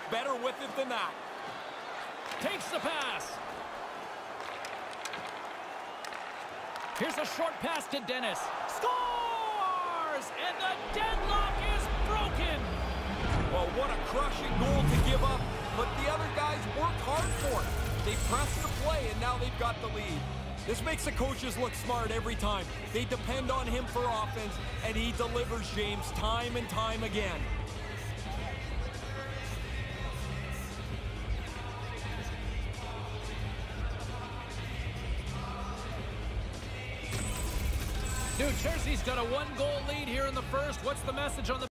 better with it than that. Takes the pass. Here's a short pass to Dennis. Scores! And the deadlock is broken. Well, what a crushing goal to give up, but the other guys worked hard for it. They pressed the play, and now they've got the lead. This makes the coaches look smart every time. They depend on him for offense, and he delivers, James, time and time again. New Jersey's got a one-goal lead here in the first. What's the message on the